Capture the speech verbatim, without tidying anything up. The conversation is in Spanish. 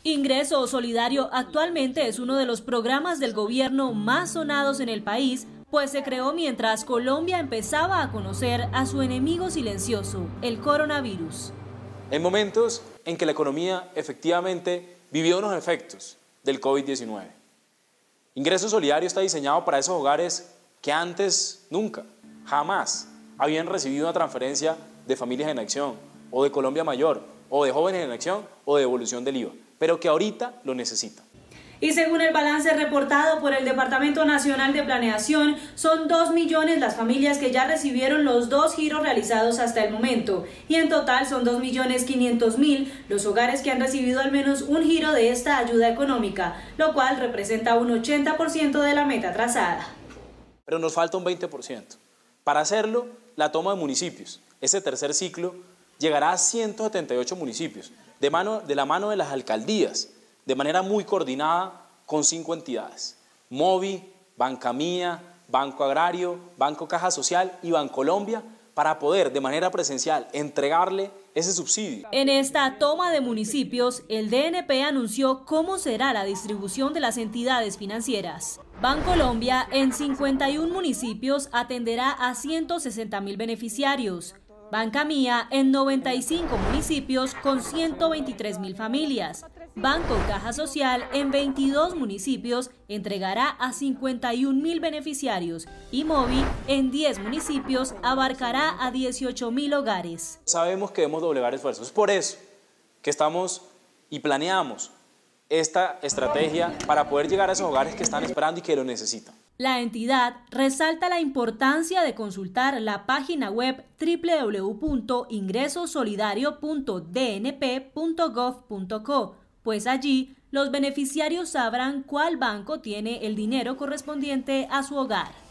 Ingreso Solidario actualmente es uno de los programas del gobierno más sonados en el país, pues se creó mientras Colombia empezaba a conocer a su enemigo silencioso, el coronavirus. En momentos en que la economía efectivamente vivió unos efectos del COVID diecinueve. Ingreso Solidario está diseñado para esos hogares que antes nunca, jamás, habían recibido una transferencia de Familias en Acción, o de Colombia Mayor, o de Jóvenes en Acción, o de devolución del I V A, pero que ahorita lo necesitan. Y según el balance reportado por el Departamento Nacional de Planeación, son dos millones las familias que ya recibieron los dos giros realizados hasta el momento. Y en total son dos millones quinientos mil los hogares que han recibido al menos un giro de esta ayuda económica, lo cual representa un ochenta por ciento de la meta trazada. Pero nos falta un veinte por ciento. Para hacerlo, la toma de municipios. Ese tercer ciclo llegará a ciento setenta y ocho municipios, de, mano, de la mano de las alcaldías, de manera muy coordinada con cinco entidades: Movi, Banca Mía, Banco Agrario, Banco Caja Social y Bancolombia, para poder de manera presencial entregarle ese subsidio. En esta toma de municipios, el D N P anunció cómo será la distribución de las entidades financieras. Bancolombia en cincuenta y un municipios atenderá a ciento sesenta mil beneficiarios. Banca Mía en noventa y cinco municipios con ciento veintitrés mil familias. Banco Caja Social en veintidós municipios entregará a cincuenta y un mil beneficiarios y Movi en diez municipios abarcará a dieciocho mil hogares. Sabemos que debemos doblegar esfuerzos, es por eso que estamos y planeamos esta estrategia para poder llegar a esos hogares que están esperando y que lo necesitan. La entidad resalta la importancia de consultar la página web doble u doble u doble u punto ingreso solidario punto d n p punto gov punto co, pues allí los beneficiarios sabrán cuál banco tiene el dinero correspondiente a su hogar.